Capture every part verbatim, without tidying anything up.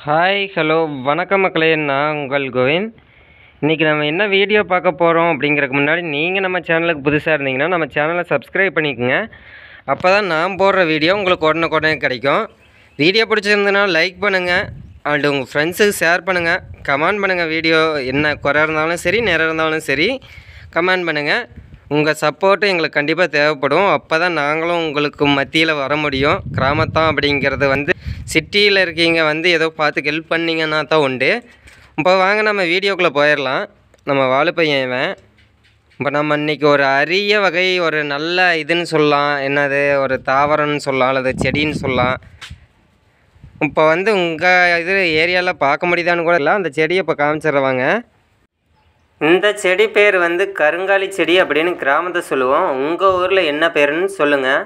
Hi hello வணக்கம் மக்களே, நான் உங்கள் கோவிந்த். இன்றைக்கி நம்ம என்ன வீடியோ பார்க்க போகிறோம் அப்படிங்கிறதுக்கு முன்னாடி நீங்கள் நம்ம சேனலுக்கு புதுசாக இருந்தீங்கன்னா நம்ம சேனலை சப்ஸ்கிரைப் பண்ணிக்கோங்க. அப்போ தான் நான் போடுற வீடியோ உங்களுக்கு உடனுக்குடனே கிடைக்கும். வீடியோ பிடிச்சிருந்ததுன்னா லைக் பண்ணுங்கள், அண்ட் உங்கள் ஃப்ரெண்ட்ஸுக்கு ஷேர் பண்ணுங்கள், கமெண்ட் பண்ணுங்கள். வீடியோ என்ன குறை இருந்தாலும் சரி, நிறைய இருந்தாலும் சரி, கமெண்ட் பண்ணுங்கள். உங்கள் சப்போர்ட்டு எங்களுக்கு கண்டிப்பாக தேவைப்படும். அப்போ தான் நாங்களும் உங்களுக்கு மத்தியில் வர முடியும். கிராமத்தான் அப்படிங்கிறது வந்து சிட்டியில் இருக்கீங்க வந்து ஏதோ பார்த்து ஹெல்ப் பண்ணிங்கன்னா தான் உண்டு. இப்போ வாங்க நம்ம வீடியோக்குள்ளே போயிடலாம். நம்ம வாழைப்பையன் இவன். இப்போ நம்ம இன்றைக்கி ஒரு அரிய வகை, ஒரு நல்ல இதுன்னு சொல்லலாம், என்னது ஒரு தாவரம்னு சொல்லலாம், அல்லது செடின்னு சொல்லலாம். இப்போ வந்து உங்கள் இது ஏரியாவில் பார்க்க முடியுதான்னு கூட இல்லை. அந்த செடியை இப்போ காமிச்சிடுறவாங்க. இந்த செடி பேர் வந்து கருங்காலி செடி அப்படின்னு கிராமத்தை சொல்லுவோம். உங்கள் ஊரில் என்ன பேருன்னு சொல்லுங்கள்.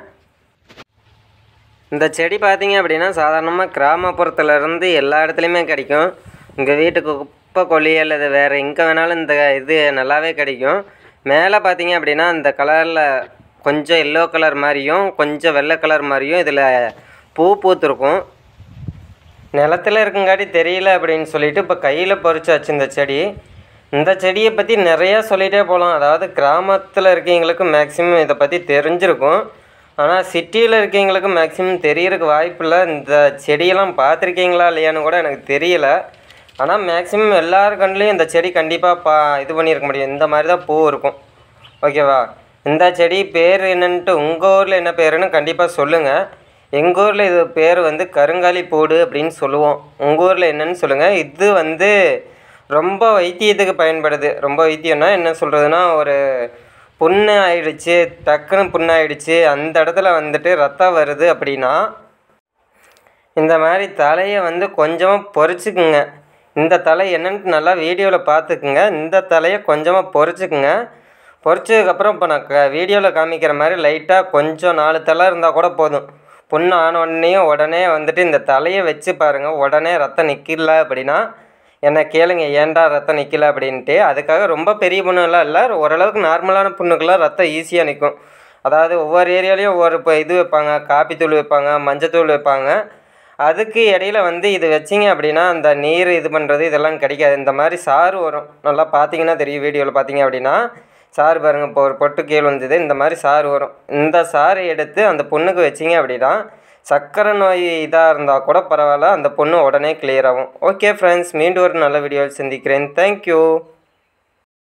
இந்த செடி பார்த்தீங்க அப்படின்னா சாதாரணமாக கிராமப்புறத்துலேருந்து எல்லா இடத்துலையுமே கிடைக்கும். உங்கள் வீட்டுக்கு குப்பை கொல்லி அல்லது வேறு எங்கே வேணாலும் இந்த இது நல்லாவே கிடைக்கும். மேலே பார்த்தீங்க அப்படின்னா இந்த கலரில் கொஞ்சம் எல்லோ கலர் மாதிரியும் கொஞ்சம் வெள்ளை கலர் மாதிரியும் இதில் பூ பூத்துருக்கும். நிலத்தில் இருக்குங்காட்டி தெரியல அப்படின்னு சொல்லிட்டு இப்போ கையில் பறிச்சாச்சு இந்த செடி. இந்த செடியை பற்றி நிறையா சொல்லிகிட்டே போகலாம். அதாவது கிராமத்தில் இருக்கவங்களுக்கு மேக்ஸிமம் இதை பற்றி தெரிஞ்சிருக்கும். ஆனால் சிட்டியில் இருக்கவங்களுக்கு மேக்ஸிமம் தெரியறதுக்கு வாய்ப்பு இல்லை. இந்த செடியெல்லாம் பார்த்துருக்கீங்களா இல்லையான்னு கூட எனக்கு தெரியலை. ஆனால் மேக்ஸிமம் எல்லார் கண்லேயும் இந்த செடி கண்டிப்பாக பா இது பண்ணியிருக்க முடியும். இந்த மாதிரி தான் பூ இருக்கும். ஓகேவா? இந்த செடி பேர் என்னன்ட்டு உங்கள் ஊரில் என்ன பேருன்னு கண்டிப்பாக சொல்லுங்கள். எங்கள் ஊரில் இது பேர் வந்து கருங்காலி பூடு அப்படின்னு சொல்லுவோம். உங்கள் ஊரில் என்னன்னு சொல்லுங்கள். இது வந்து ரொம்ப வைத்தியத்துக்கு பயன்படுது. ரொம்ப வைத்தியம்னா என்ன சொல்கிறதுனா, ஒரு புண்ணு ஆயிடுச்சு, டக்குன்னு புண்ணு ஆயிடுச்சு, அந்த இடத்துல வந்துட்டு ரத்தம் வருது அப்படின்னா இந்த மாதிரி தலையை வந்து கொஞ்சமாக பொறிச்சுக்குங்க. இந்த தலை என்னன்ட்டு நல்லா வீடியோவில் பார்த்துக்குங்க. இந்த தலையை கொஞ்சமாக பொறிச்சுக்குங்க. பொறிச்சதுக்கப்புறம் இப்போ நான் க வீடியோவில் காமிக்கிற மாதிரி லைட்டாக கொஞ்சம் நாலு தலை இருந்தால் கூட போதும். புண்ணு ஆன உடனேயும் உடனே வந்துட்டு இந்த தலையை வச்சு பாருங்கள். உடனே ரத்தம் நிற்கல அப்படின்னா என்ன கேளுங்க, ஏன்டா ரத்தம் நிற்கல அப்படின்ட்டு. அதுக்காக ரொம்ப பெரிய புண்ணுலாம் இல்லை, ஓரளவுக்கு நார்மலான புண்ணுக்கெல்லாம் ரத்தம் ஈஸியாக நிற்கும். அதாவது ஒவ்வொரு ஏரியாலையும் ஒவ்வொரு இப்போ இது வைப்பாங்க, காப்பித்தூள் வைப்பாங்க, மஞ்சத்தூள் வைப்பாங்க. அதுக்கு இடையில வந்து இது வச்சிங்க அப்படின்னா அந்த நீர் இது பண்ணுறது இதெல்லாம் கிடைக்காது. இந்த மாதிரி சாறு வரும். நல்லா பார்த்தீங்கன்னா தெரியும். வீடியோவில் பார்த்தீங்க அப்படின்னா சாறு பாருங்கள். இப்போ ஒரு பொட்டு கீழே வந்தது, இந்த மாதிரி சாறு வரும். இந்த சாறை எடுத்து அந்த புண்ணுக்கு வச்சிங்க அப்படின்னா சர்க்கரை நோய் இதாக இருந்தால் கூட பரவாயில்ல, அந்த பொண்ணு உடனே கிளியர் ஆகும். ஓகே ஃப்ரெண்ட்ஸ், மீண்டும் ஒரு நல்ல வீடியோவில் சந்திக்கிறேன். தேங்க்யூ.